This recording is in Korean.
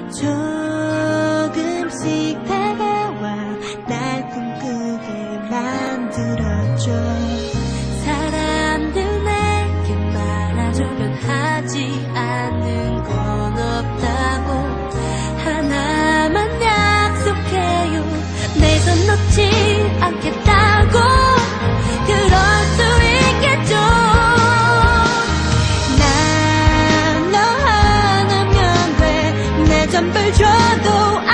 조금씩 다가와 날 꿈꾸게 만들어줘. 사람들 내게 말하죠. 변하지 않는 건 없다고. 하나만 약속해요. 내 손 놓지 않겠다고. 그럴 수 있겠죠. 난 너 하나면 돼. 내 전부를 줘도